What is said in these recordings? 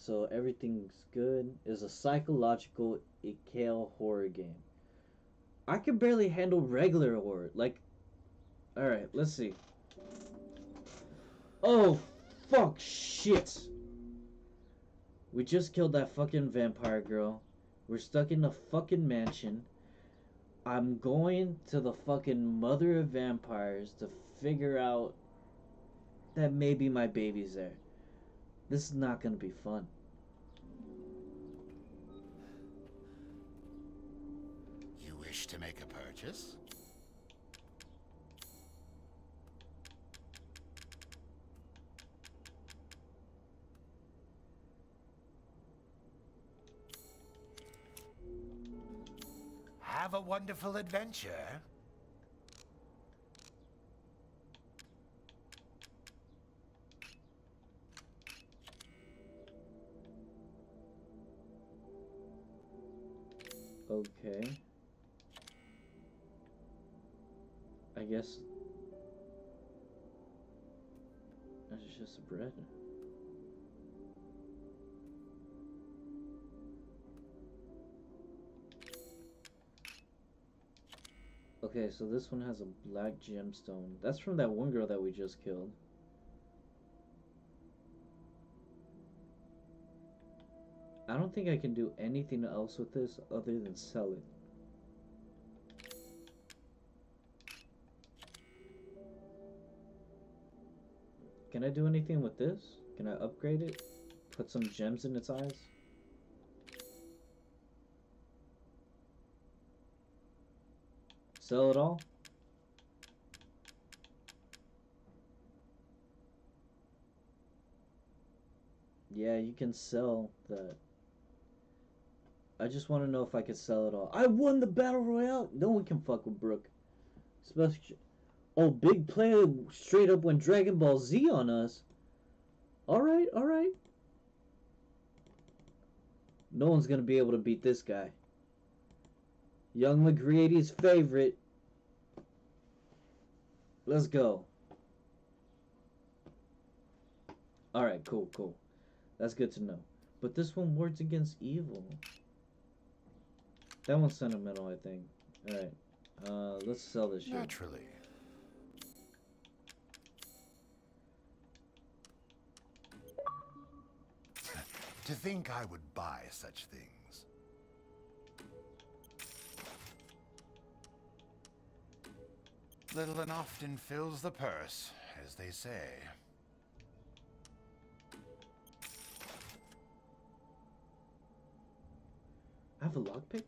so everything's good. Is a psychological Ikea horror game. I can barely handle regular horror. Like, alright, let's see. Oh, fuck, shit. We just killed that fucking vampire girl. We're stuck in a fucking mansion. I'm going to the fucking mother of vampires to figure out that maybe my baby's there. This is not gonna be fun. You wish to make a purchase? Have a wonderful adventure. Okay. I guess that's just bread. Okay, so this one has a black gemstone. That's from that one girl that we just killed. I don't think I can do anything else with this other than sell it. Can I do anything with this? Can I upgrade it? Put some gems in its eyes? Sell it all? Yeah, you can sell that. I just want to know if I could sell it all. I won the battle royale! No one can fuck with Brooke. Especially... Oh, big player straight up went Dragon Ball Z on us. Alright, alright. No one's gonna be able to beat this guy. Young McGrady's favorite. Let's go. Alright, cool, cool. That's good to know. But this one wards against evil. That one's sentimental, I think. Alright. Let's sell this shit. Naturally. To think I would buy such things. Little and often fills the purse, as they say. I have a lockpick?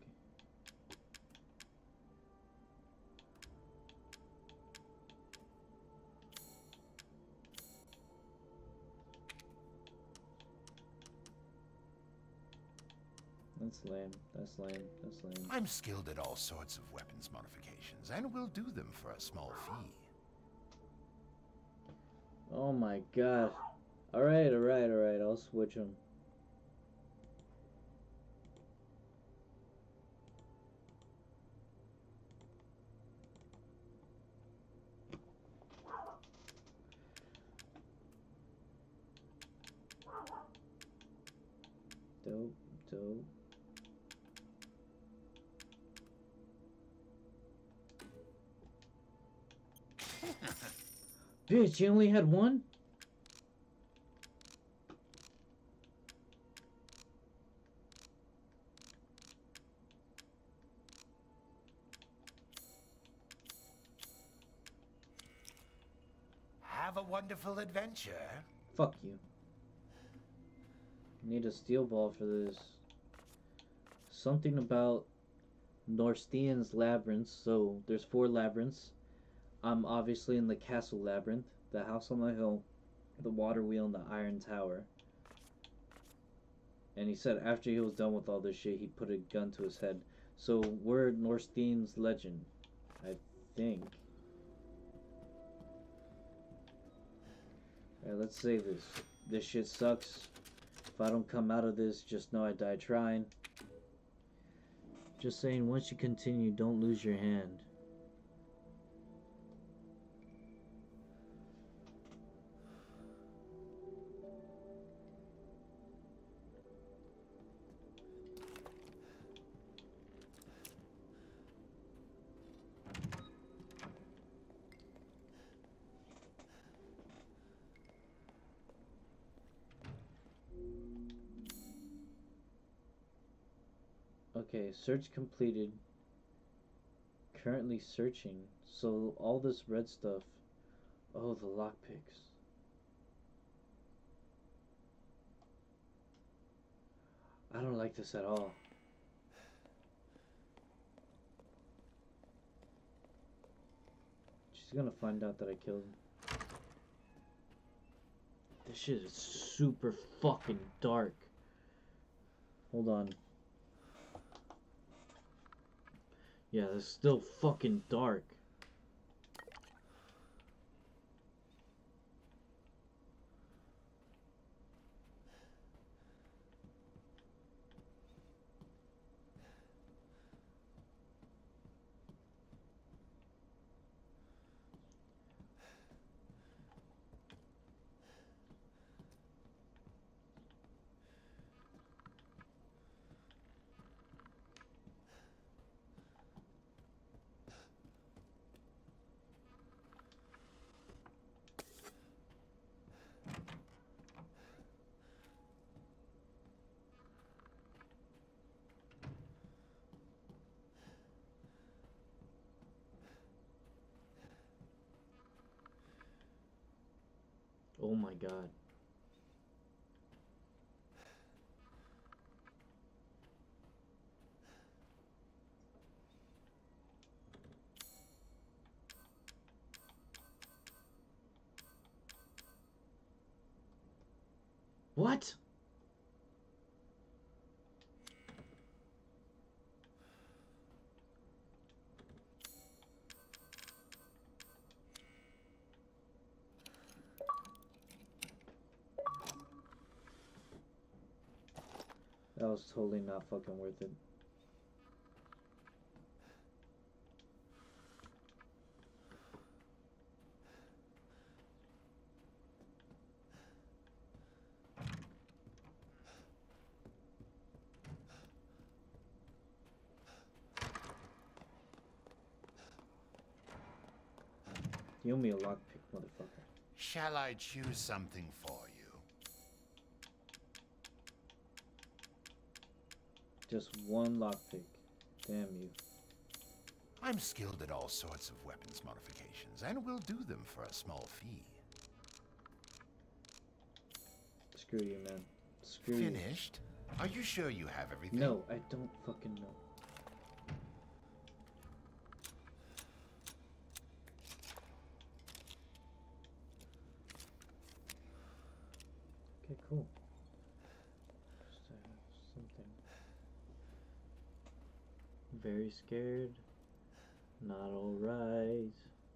That's lame. That's lame. That's lame. I'm skilled at all sorts of weapons modifications, and will do them for a small fee. Oh my god. Alright, alright, alright. I'll switch them. Dope, dope. Bitch, you only had one? Have a wonderful adventure. Fuck you. Need a steel ball for this. Something about Norstein's labyrinth. So there's 4 labyrinths. I'm obviously in the castle labyrinth, the house on the hill, the water wheel, and the iron tower. And he said after he was done with all this shit, he put a gun to his head. So we're Norstein's legend, I think. Alright, let's save this. This shit sucks. If I don't come out of this, just know I died trying. Just saying, once you continue, don't lose your hand. Okay, search completed. Currently searching. So all this red stuff. Oh, the lockpicks. I don't like this at all. She's gonna find out that I killed him. This shit is super fucking dark. Hold on. Yeah, it's still fucking dark. Oh my god. What? That was totally not fucking worth it. You owe me a lockpick, motherfucker. Shall I choose something for you? Just one lockpick. Damn you. I'm skilled at all sorts of weapons modifications, and will do them for a small fee. Screw you, man. Screw you. Finished? Are you sure you have everything? No, I don't fucking know. Okay, cool. Just to have something. Very scared. Not alright.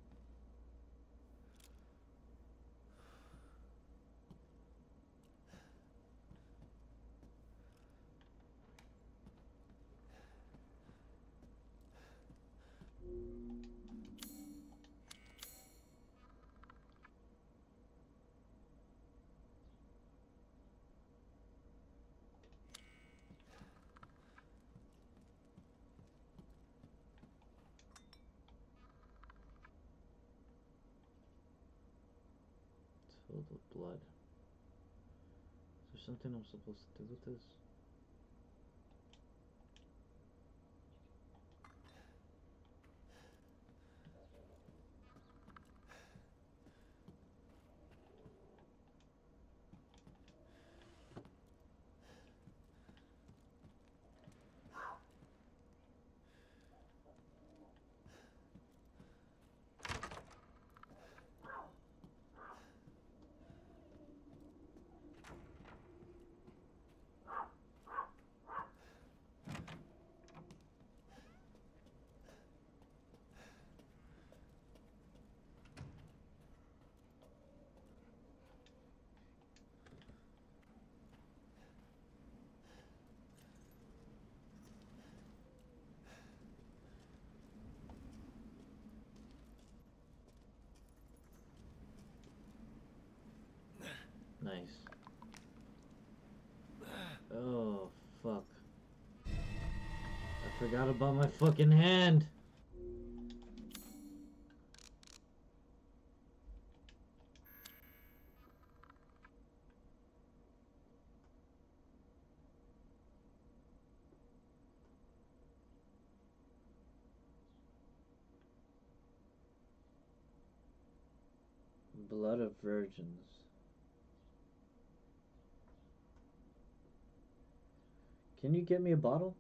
Filled with blood. Is there something I'm supposed to do with this? Nice. Oh, fuck. I forgot about my fucking hand. Blood of virgins. Can you get me a bottle?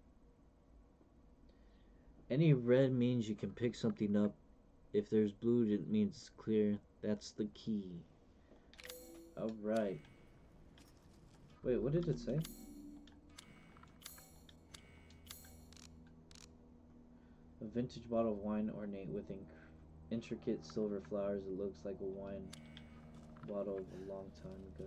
Any red means you can pick something up. If there's blue, it means it's clear. That's the key. Alright. Wait, what did it say? A vintage bottle of wine ornate with intricate silver flowers. It looks like a wine bottle of a long time ago.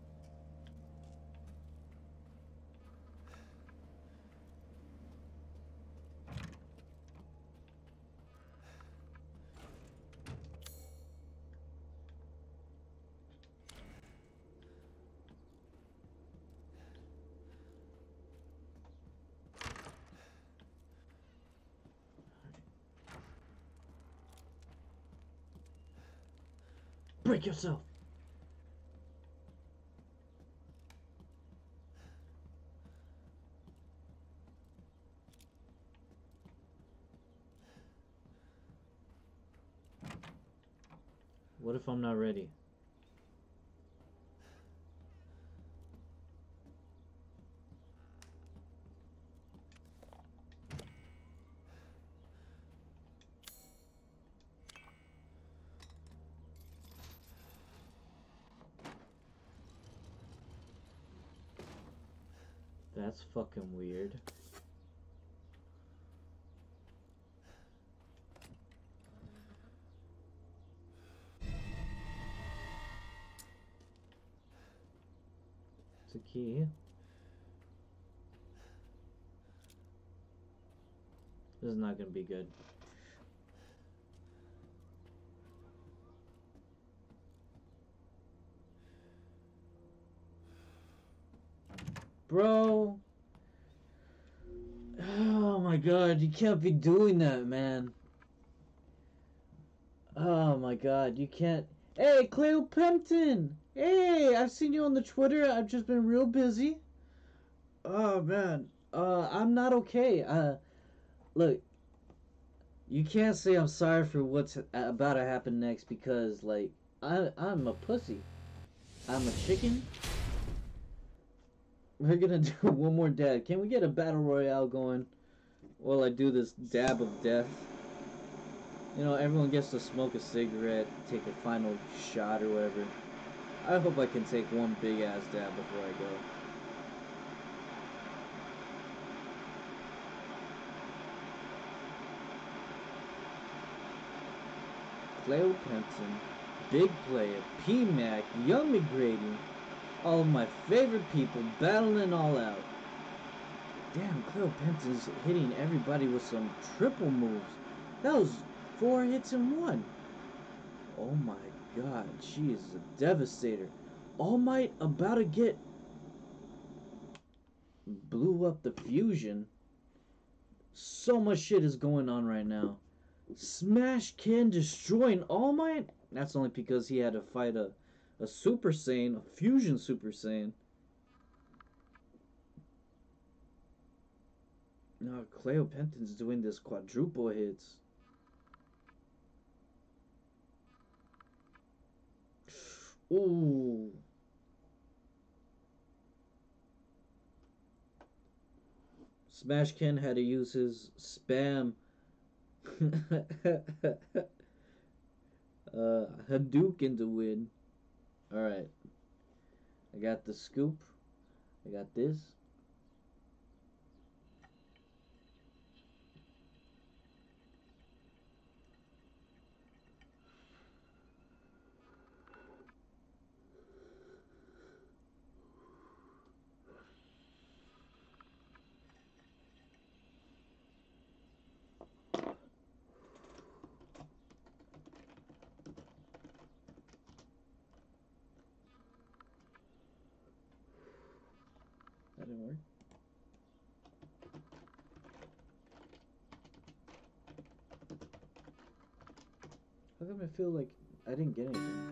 Break yourself! What if I'm not ready? That's fucking weird. It's a key. This is not gonna be good. Bro! Oh my god, you can't be doing that, man. Oh my god, you can't. Hey, Cleo Pimpton! Hey, I've seen you on the Twitter. I've just been real busy. Oh man, I'm not okay. Look, you can't say I'm sorry for what's about to happen next because, like, I'm a pussy. I'm a chicken. We're gonna do one more dab. Can we get a battle royale going while I do this dab of death? You know, everyone gets to smoke a cigarette, take a final shot or whatever. I hope I can take one big ass dab before I go. Cleo Penson, Big Player, P-Mac, Young McGrady, all of my favorite people battling all out. Damn, Cleo Penson's hitting everybody with some triple moves. That was 4 hits in 1. Oh my god, she is a devastator. All Might about to get... blew up the fusion. So much shit is going on right now. Smash Ken destroying All Might? That's only because he had to fight a Super Saiyan, a fusion Super Saiyan. No, Cleo Penton's doing this quadruple hits. Ooh. Smash Ken had to use his spam Hadouken to win. Alright. I got the scoop. I got this. That didn't work. How come I feel like I didn't get anything?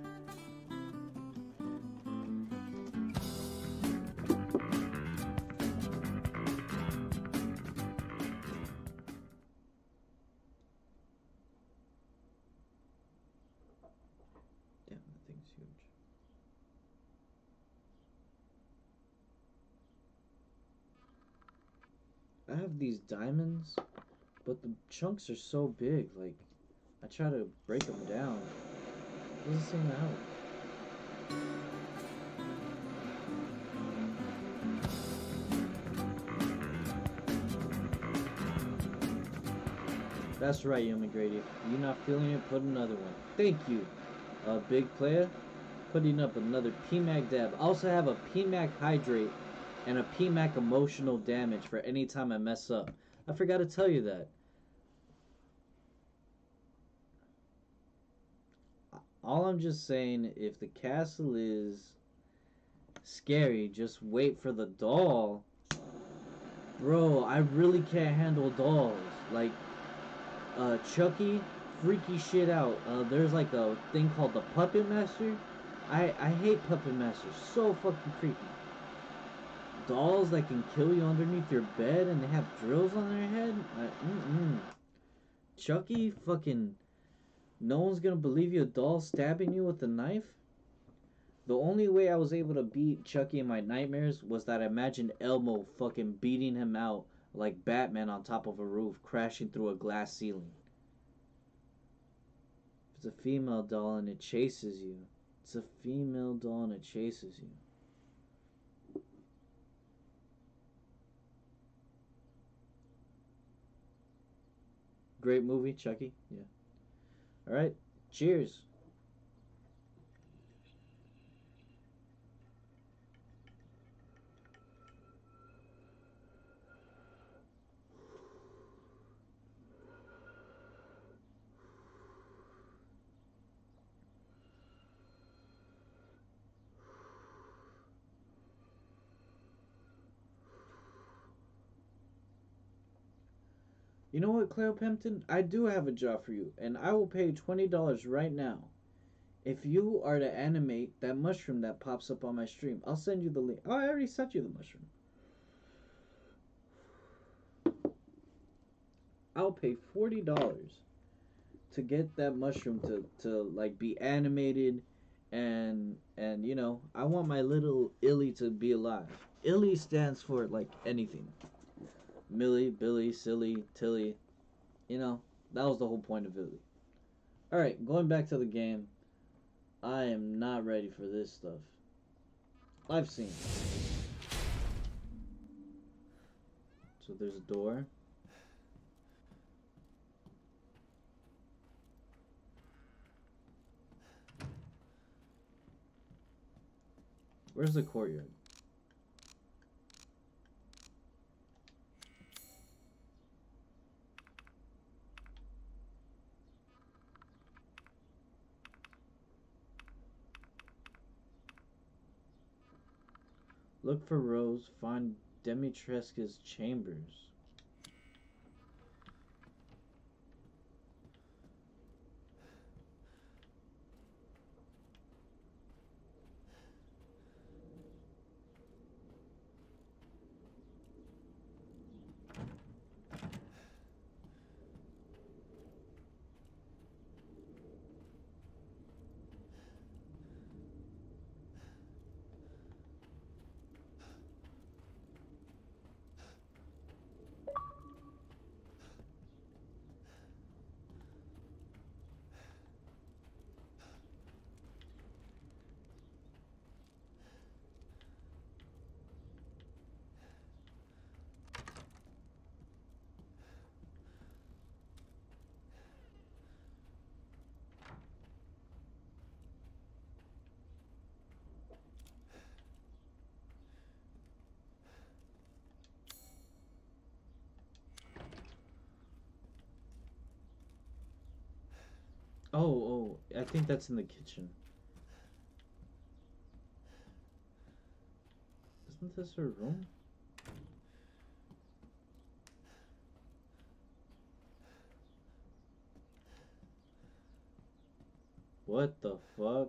Damn, that thing's I have these diamonds, but the chunks are so big. Like, I try to break them down. It doesn't seem to help. That's right, you McGrady. If you're not feeling it, put another one. Thank you, big player. Putting up another PMAC dab. I also have a PMAC hydrate and a PMAC emotional damage for any time I mess up. I forgot to tell you that. All I'm just saying, if the castle is scary, just wait for the doll. Bro, I really can't handle dolls. Like, Chucky, freaky shit out. There's like a thing called the Puppet Master. I hate Puppet Masters. So fucking creepy. Dolls that can kill you underneath your bed and they have drills on their head. Chucky, fucking. No one's gonna believe you. A doll stabbing you with a knife. The only way I was able to beat Chucky in my nightmares was that I imagined Elmo fucking beating him out like Batman on top of a roof, crashing through a glass ceiling. If it's a female doll and it chases you, it's a female doll and it chases you. Great movie, Chucky. Yeah. Alright. Cheers. You know what, Cleo Pimpton? I do have a job for you, and I will pay $20 right now. If you are to animate that mushroom that pops up on my stream, I'll send you the link. Oh, I already sent you the mushroom. I'll pay $40 to get that mushroom to like be animated and you know, I want my little Illy to be alive. Illy stands for like anything. Millie, Billy, Silly, Tilly. You know, that was the whole point of Illy. Alright, going back to the game. I am not ready for this stuff. I've seen. So there's a door. Where's the courtyard? Look for Rose. Find Dimitrescu's chambers. Oh, I think that's in the kitchen. Isn't this her room? What the fuck?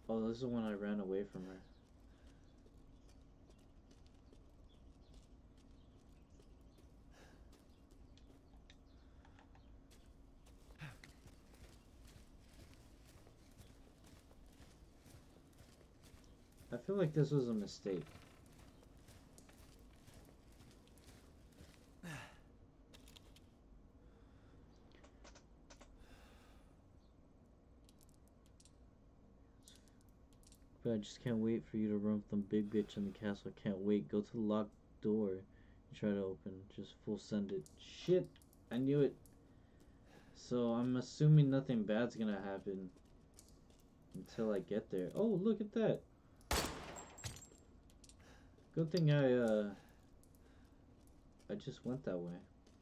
Oh, this is when I ran away from her. I feel like this was a mistake. But I just can't wait for you to run from big bitch in the castle. I can't wait. Go to the locked door and try to open. Just full send it. Shit! I knew it. So I'm assuming nothing bad's gonna happen until I get there. Oh, look at that. Good thing I just went that way.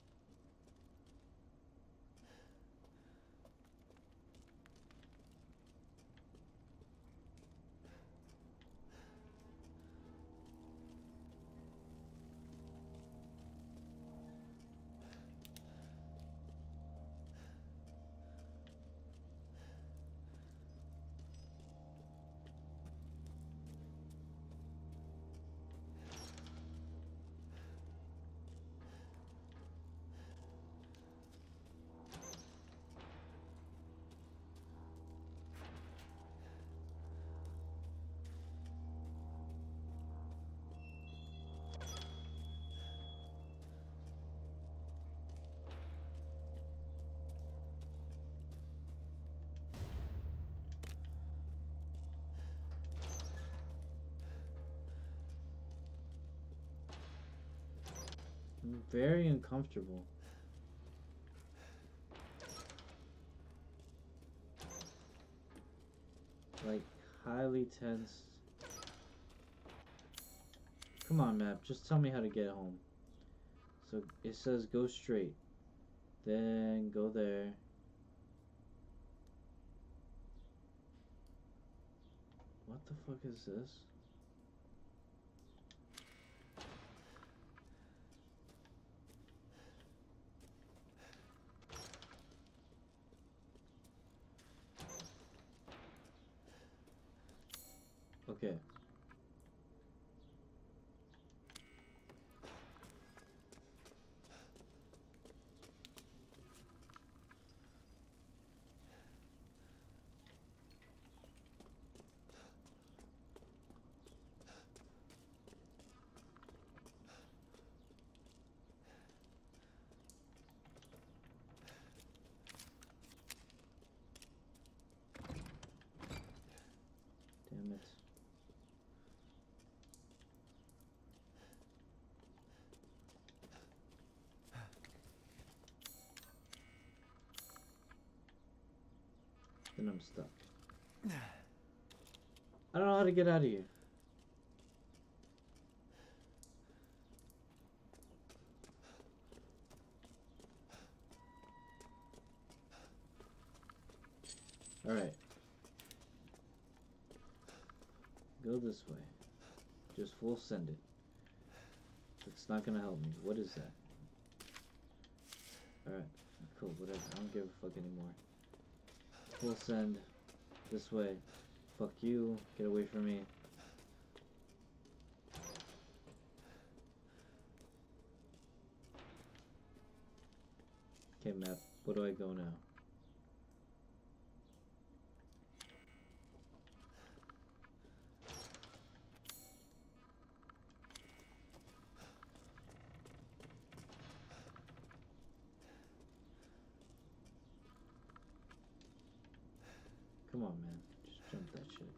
I'm very uncomfortable. Like, highly tense. Come on, map. Just tell me how to get home. So it says go straight. Then go there. What the fuck is this? Okay. Damn it. Then I'm stuck. I don't know how to get out of here. Alright. Go this way. Just full send it. It's not gonna help me. What is that? Alright. Cool, whatever. I don't give a fuck anymore. Full send. This way. Fuck you. Get away from me. Okay, map. Where do I go now? Come on, man. Just jump that shit.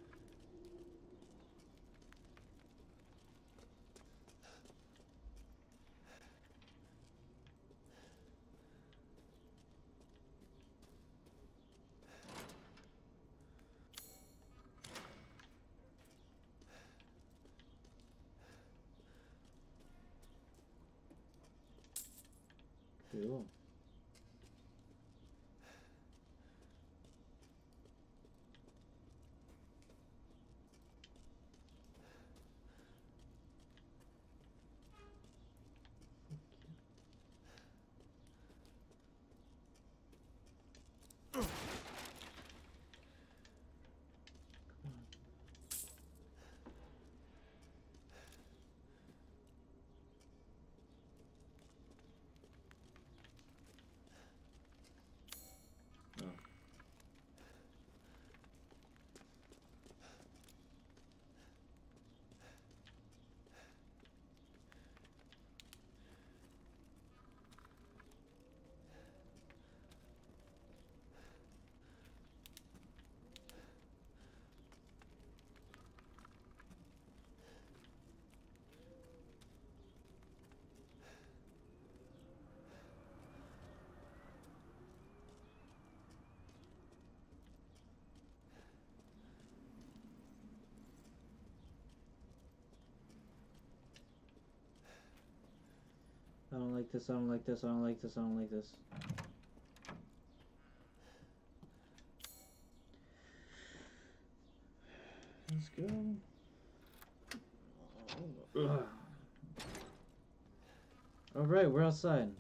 Cool. like this, I don't like this, I don't like this, I don't like this. Let's go. Ugh. Alright, we're outside.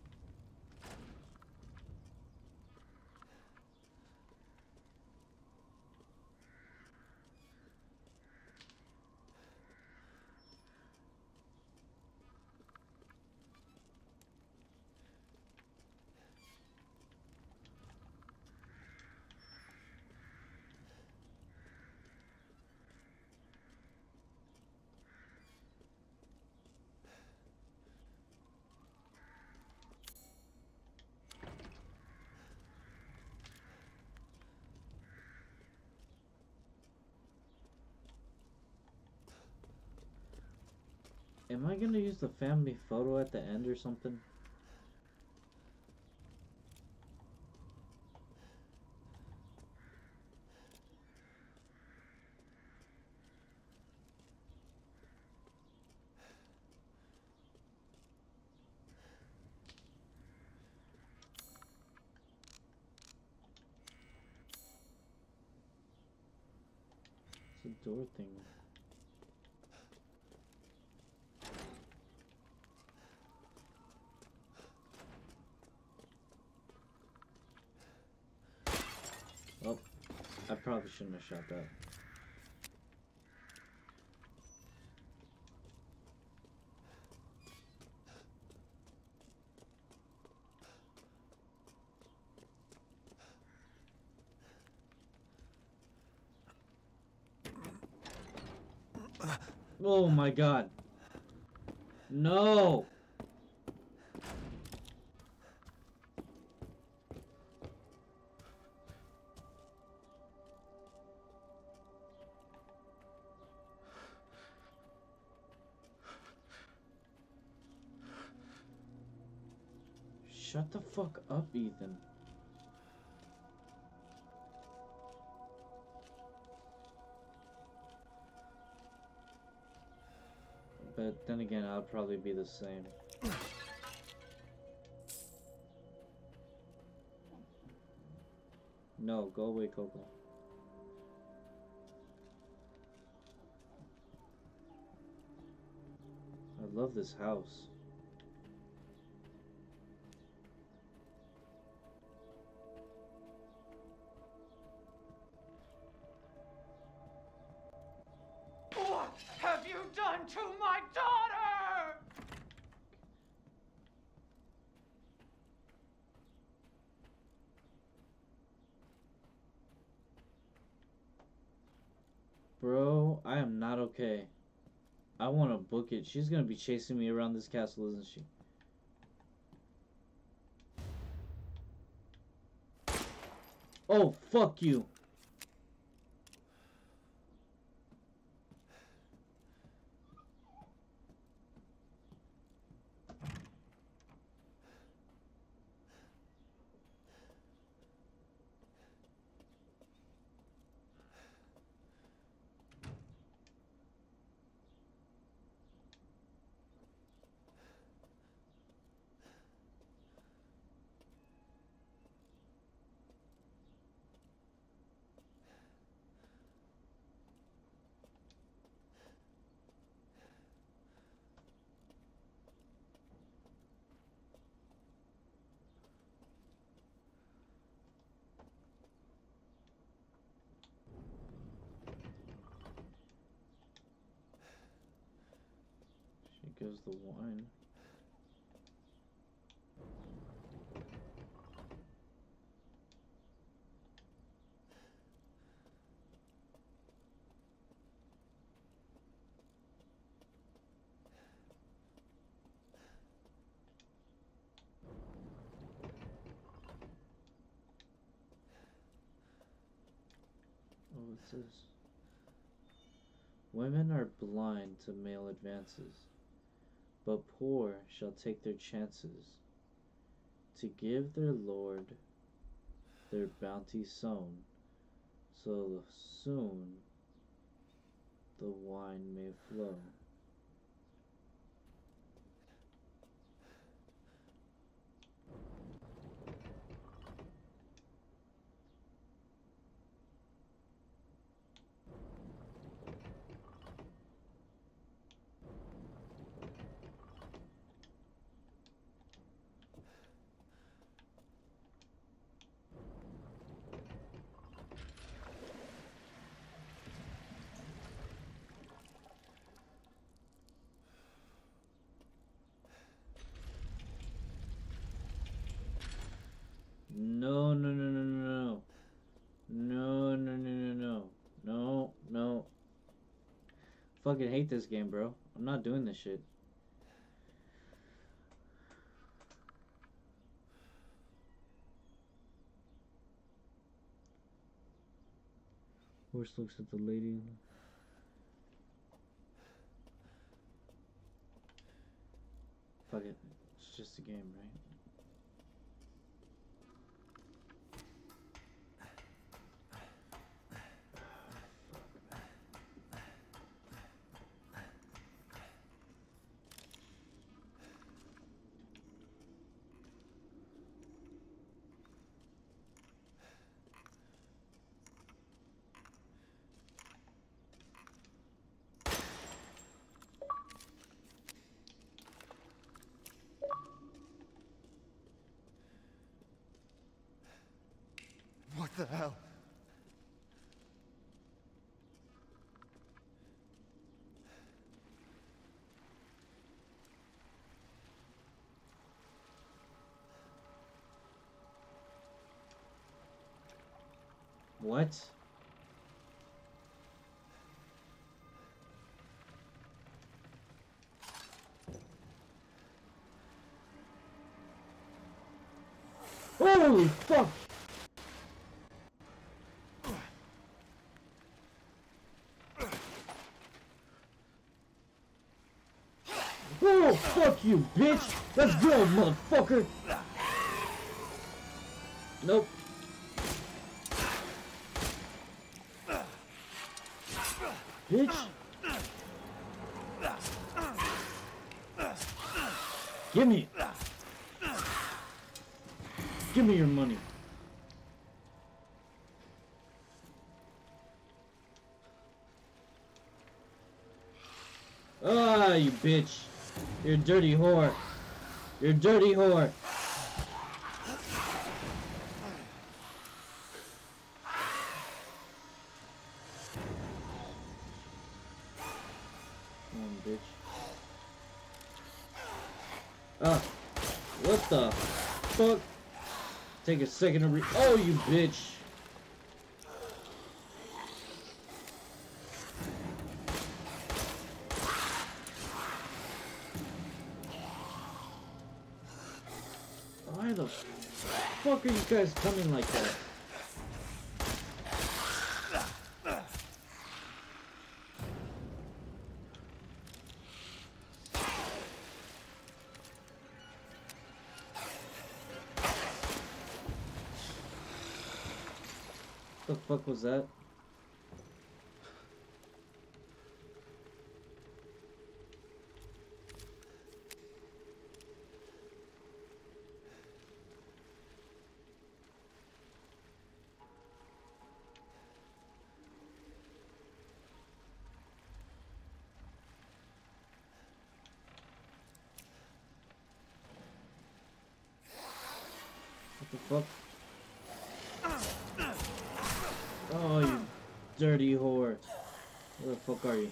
Am I gonna use the family photo at the end or something? It's a door thing. Oh, I probably shouldn't have shot that. Oh my god. No! Shut the fuck up, Ethan. But then again, I'll probably be the same. No, go away, Coco. I love this house. What have you done to my daughter? Bro, I am not okay. I want to book it. She's gonna be chasing me around this castle, isn't she? Oh, fuck you. Here goes the wine. Oh, what's this? Women are blind to male advances, but poor shall take their chances to give their lord their bounty sown, so soon the wine may flow. No, no, no, no, no, no, no, no, no, no, no, no. Fucking hate this game, bro. I'm not doing this shit. Horse looks at the lady. Fuck it. It's just a game, right? What the hell? What? Holy fuck! Oh, fuck you, bitch! Let's go, motherfucker! Nope. Bitch! Give me it! Give me your money. Ah, you bitch. You're a dirty whore. You're a dirty whore. Come on, bitch. Ah, what the fuck? Take a second to oh, you bitch. Why the fuck are you guys coming like that? What the fuck was that? What the fuck? Oh, you dirty whore. Where the fuck are you?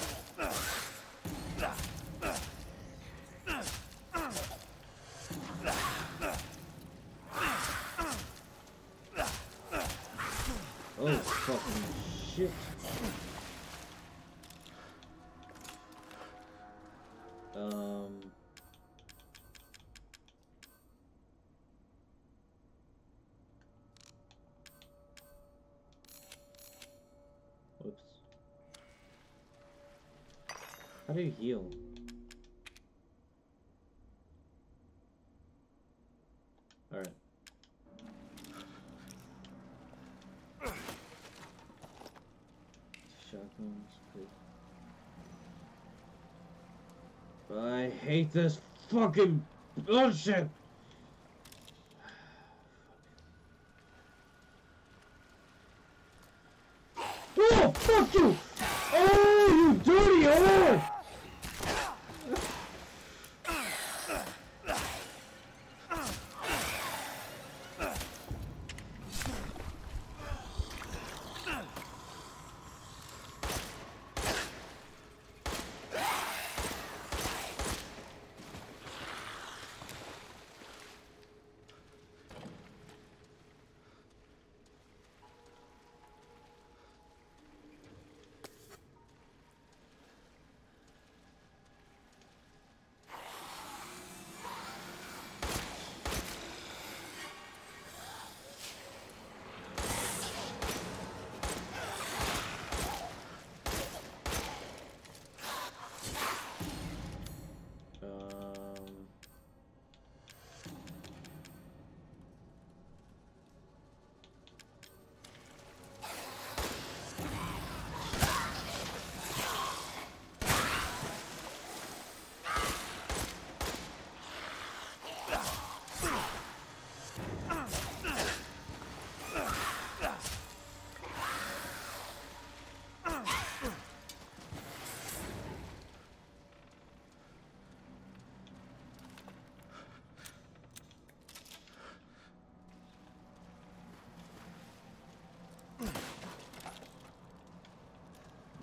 Oh, fucking shit. Whoops. How do you heal? Alright. Shotguns, good. I hate this fucking bullshit! Oh, fuck you! Oh, you dirty whore!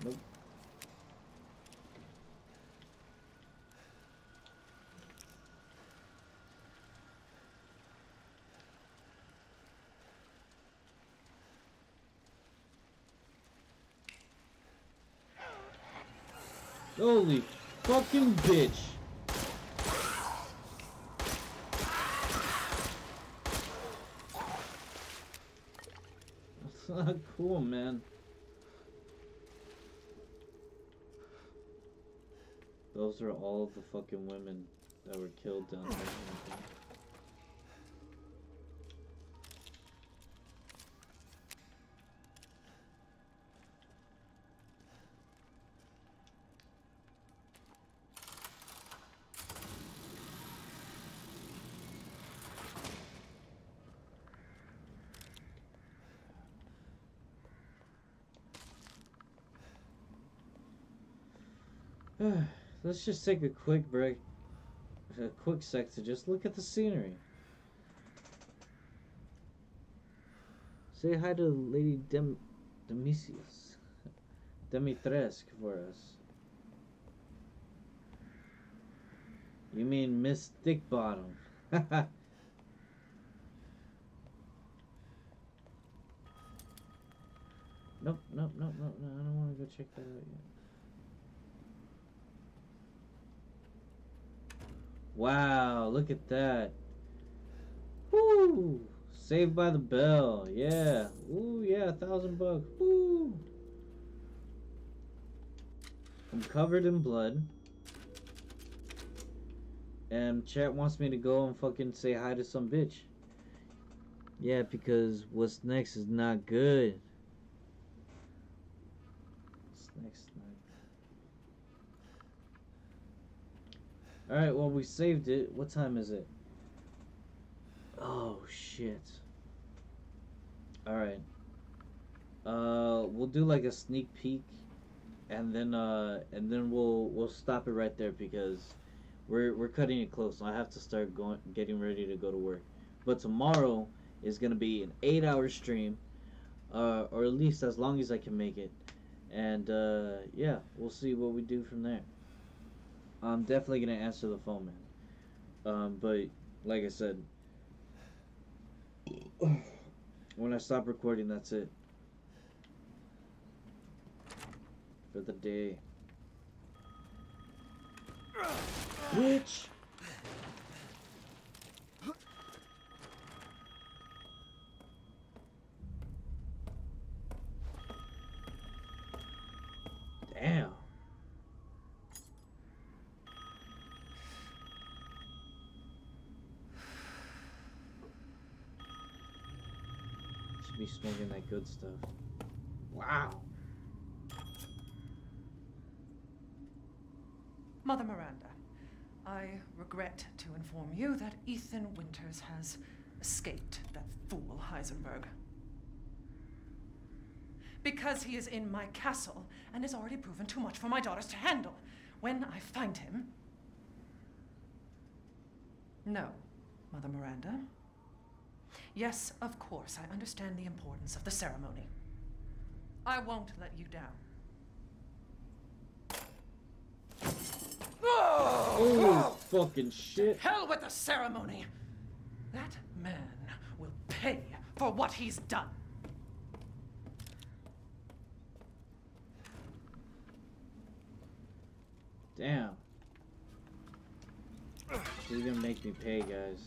Nope. Holy fucking bitch. That's not cool, man. Those are all of the fucking women that were killed down there. Let's just take a quick break, a quick sec to just look at the scenery. Say hi to Lady Demetrius, Demitrescu for us. You mean Miss Thickbottom? Nope, nope, nope, nope, no. I don't want to go check that out yet. Wow, look at that. Woo! Saved by the Bell. Yeah. Ooh, yeah, $1,000. Woo! I'm covered in blood. And chat wants me to go and fucking say hi to some bitch. Yeah, because what's next is not good. What's next? Alright, well, we saved it. What time is it? Oh, shit. Alright. We'll do like a sneak peek, and then we'll stop it right there because we're cutting it close. So I have to start getting ready to go to work. But tomorrow is gonna be an 8-hour stream, or at least as long as I can make it. And yeah, we'll see what we do from there. I'm definitely gonna answer the phone, man. But like I said, when I stop recording, that's it for the day. Bitch. Damn. Should be smoking that good stuff. Wow. Mother Miranda, I regret to inform you that Ethan Winters has escaped that fool Heisenberg. Because he is in my castle and has already proven too much for my daughters to handle. When I find him... No, Mother Miranda. Yes, of course, I understand the importance of the ceremony. I won't let you down. Oh, fucking shit. Hell with the ceremony! That man will pay for what he's done. Damn. He's gonna make me pay, guys.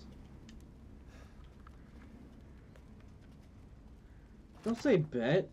Don't say bet.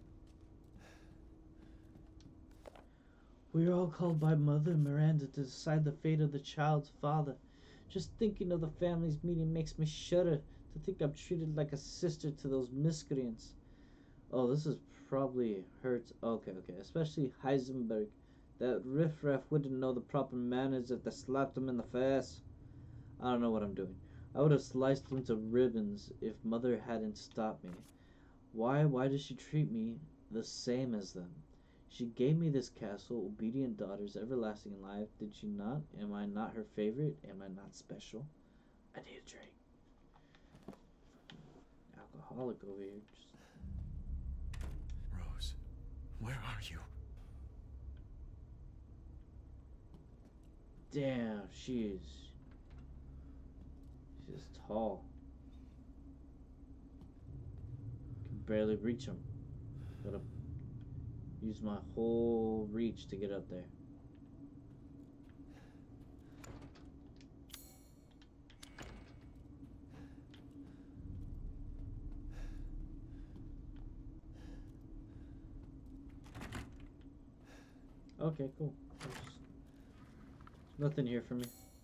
We are all called by Mother Miranda to decide the fate of the child's father. Just thinking of the family's meeting makes me shudder to think I'm treated like a sister to those miscreants. Oh, this is probably hurts. Okay. Especially Heisenberg. That riffraff wouldn't know the proper manners if they slapped him in the face. I don't know what I'm doing. I would have sliced him to ribbons if Mother hadn't stopped me. Why does she treat me the same as them? She gave me this castle, obedient daughters, everlasting life. Did she not? Am I not her favorite? Am I not special? I need a drink. Alcoholic over here. Just... Rose, where are you? Damn, she's tall. Can barely reach him. Gotta use my whole reach to get up there. Okay, cool. There's nothing here for me.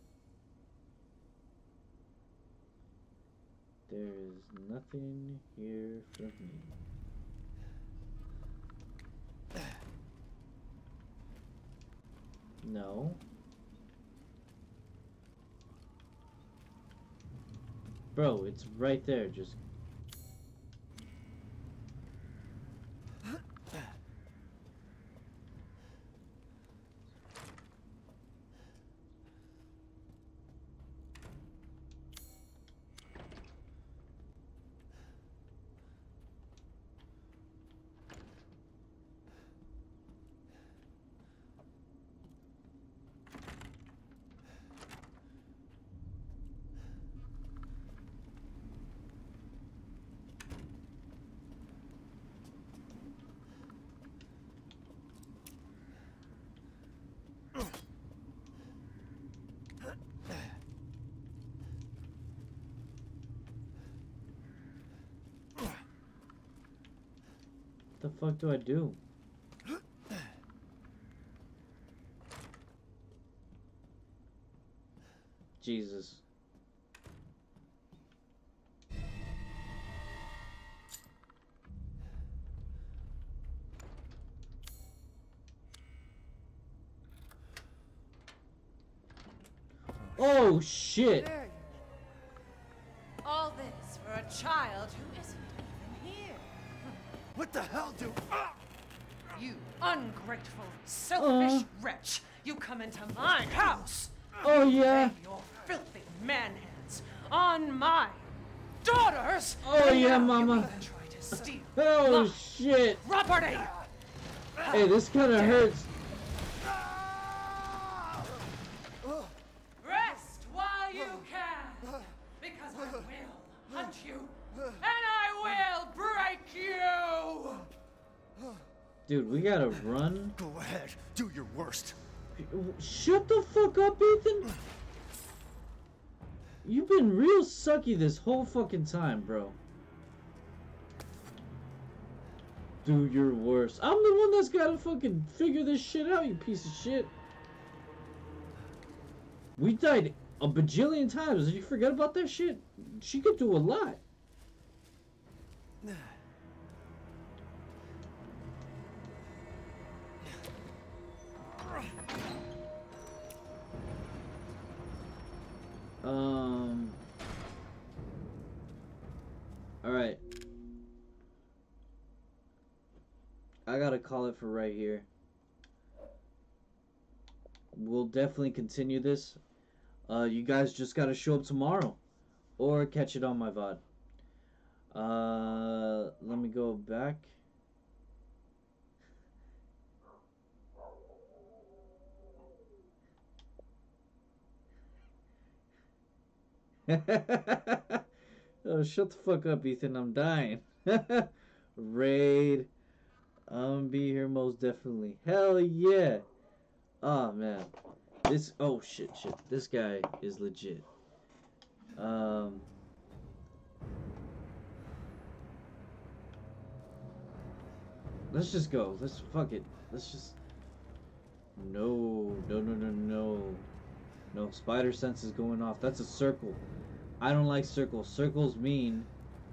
There is nothing here for me. No. Bro, it's right there. Just the fuck do I do? Jesus. Oh shit! All this for a child who isn't even here. What the hell do... You ungrateful, selfish wretch! You come into my house! Oh yeah! Lay your filthy man hands on my daughters! Oh yeah, and now mama! You even try to steal Oh my shit! property! Hey, this kinda hurts. Rest while you can! Because I will hunt you! And I will break you! Dude, we gotta run. Go ahead, do your worst. Shut the fuck up, Ethan! You've been real sucky this whole fucking time, bro. Do your worst. I'm the one that's gotta fucking figure this shit out, you piece of shit. We died a bajillion times. Did you forget about that shit? She could do a lot. Alright. I gotta call it for right here. We'll definitely continue this. You guys just gotta show up tomorrow. Or catch it on my VOD. Let me go back. Oh, shut the fuck up, Ethan. I'm dying. Raid. I'm be here most definitely. Hell yeah. Oh man. This oh shit. This guy is legit. Let's just go. Let's fuck it. Let's just No, spider sense is going off. That's a circle. I don't like circles. Circles mean...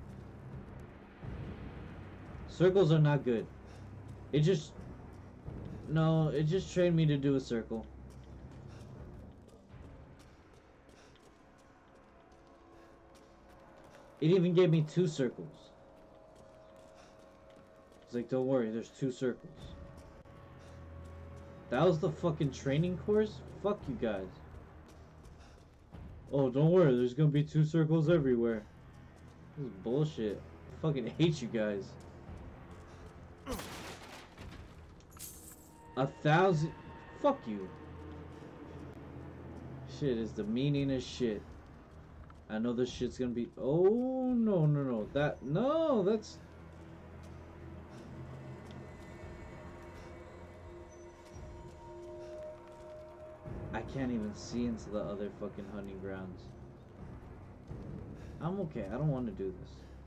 Circles are not good. It just... No, it just trained me to do a circle. It even gave me 2 circles. It's like, don't worry, there's 2 circles. That was the fucking training course? Fuck you guys. Oh, don't worry, there's gonna be 2 circles everywhere. This is bullshit. I fucking hate you guys. 1,000... Fuck you. shit is demeaning as shit. I know this shit's gonna be. Oh no no no! That's. I can't even see into the other fucking hunting grounds. I'm okay. I don't want to do this.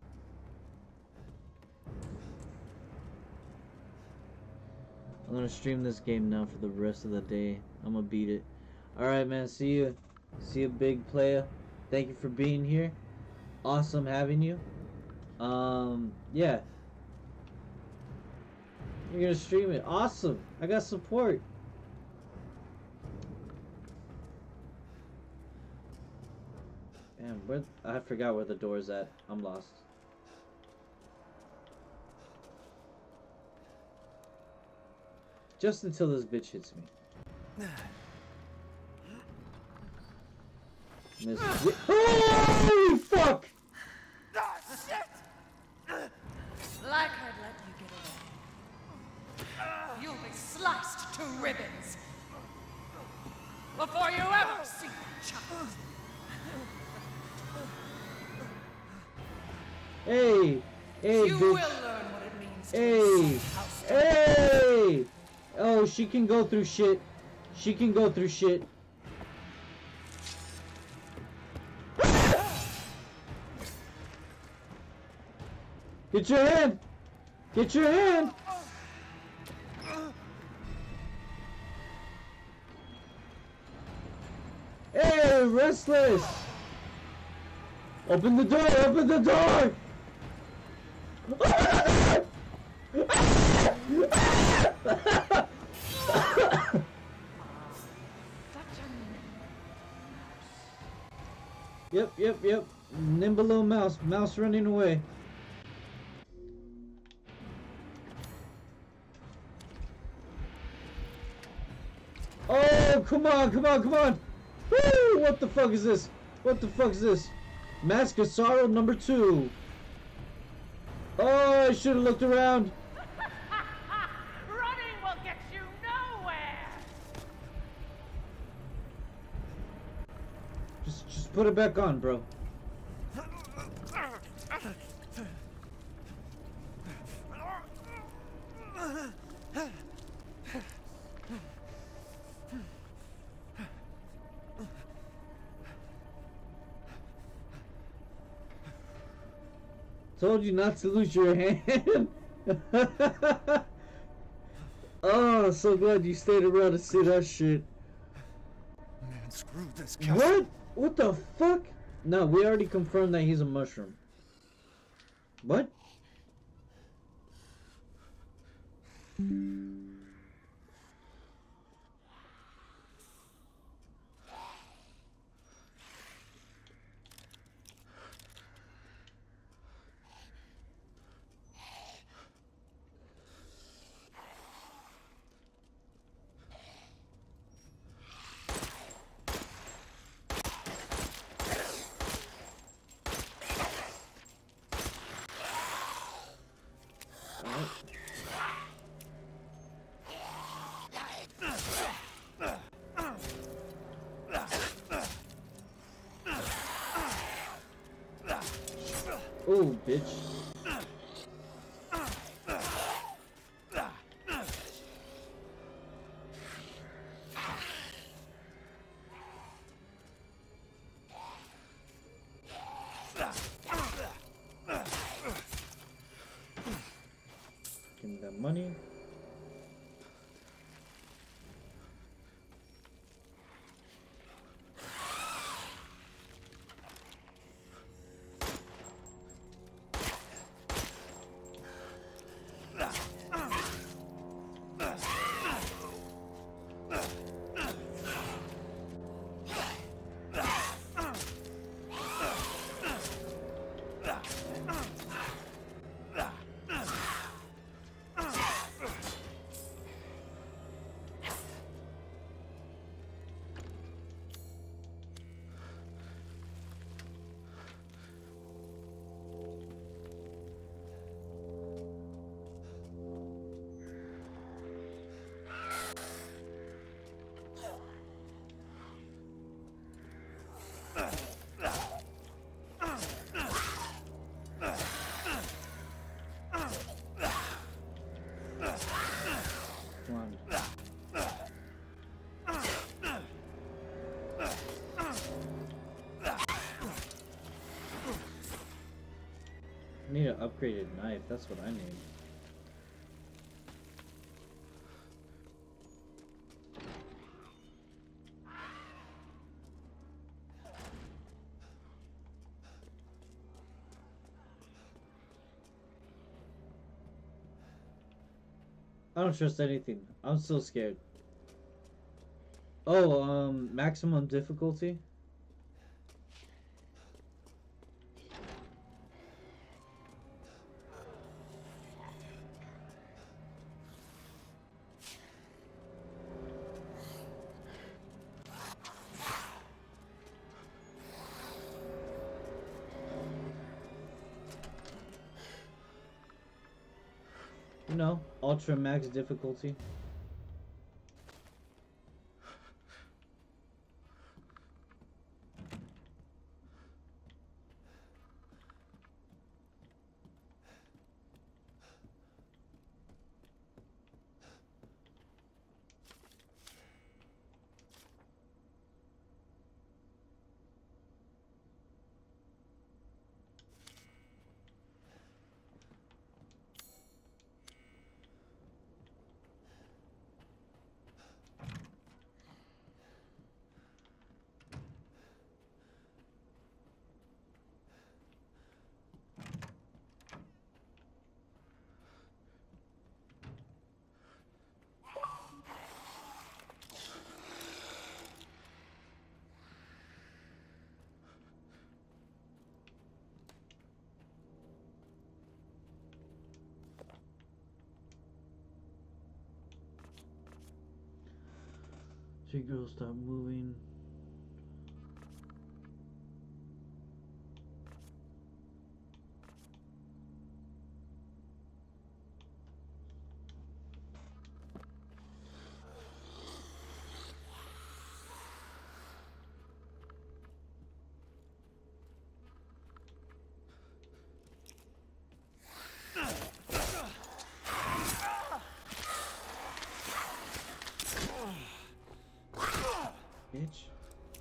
I'm gonna stream this game now for the rest of the day. I'm gonna beat it. Alright, man. See you. See you, big player. Thank you for being here. Awesome having you. Yeah. You're gonna stream it. Awesome. I got support. Damn, I forgot where the door's at. I'm lost. Just until this bitch hits me. Miss. Holy fuck! Ah, shit! Like I'd let you get away. You'll be sliced to ribbons before you ever see the child. Hey! Hey, you bitch. will learn what it means to Hey! house. Hey! Oh, she can go through shit. She can go through shit. Get your hand! Get your hand! Hey, Restless! Open the door! Open the door! Yep. Nimble little mouse. Mouse running away. Oh, come on. Woo! What the fuck is this? Mask of Sorrow number 2. Oh, I should have looked around. Running will get you nowhere. Just put it back on, bro. Told you not to lose your hand. Oh, so glad you stayed around to see that shit. Man, screw this castle. What? What the fuck? No, we already confirmed that he's a mushroom. What? Oh, bitch. Give me that money. Come on. I need an upgraded knife, that's what I need. I don't trust anything. I'm so scared. Oh, maximum difficulty? You know, ultra max difficulty. Three girls start moving. Bitch.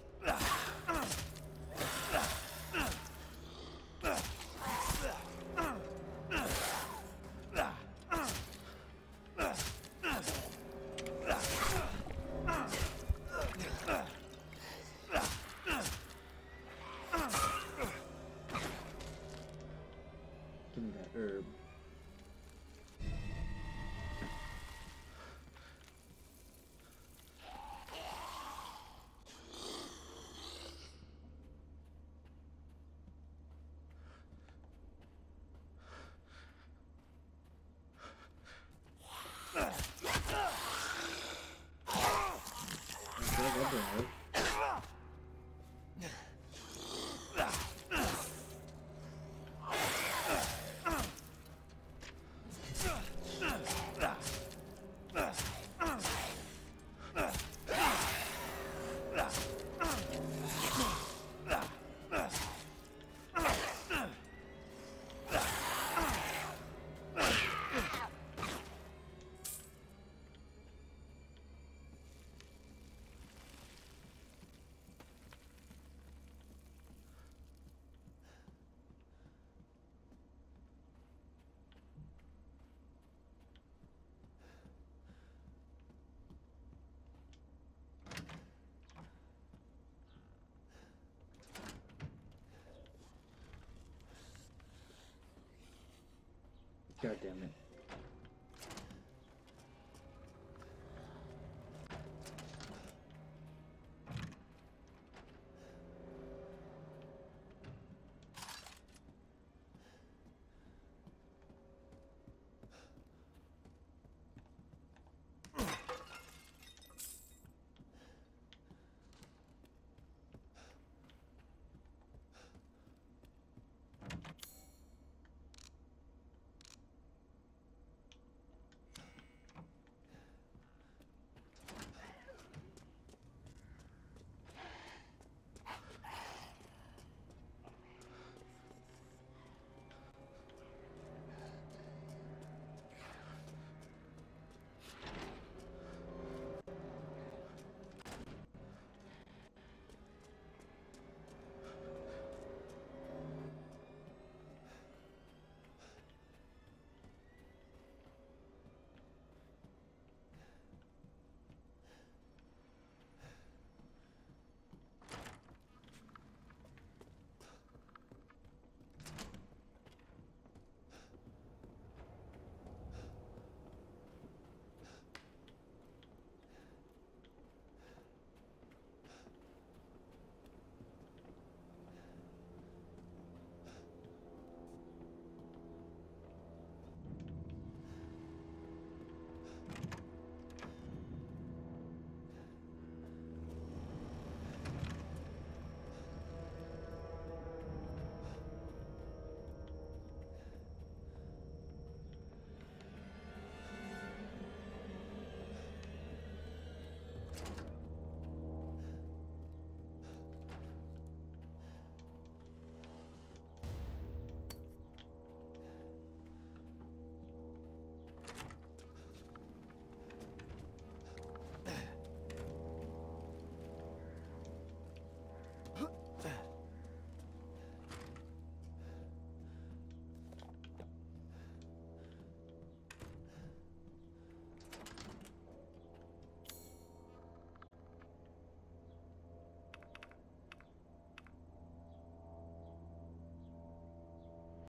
Give me that herb. God damn it.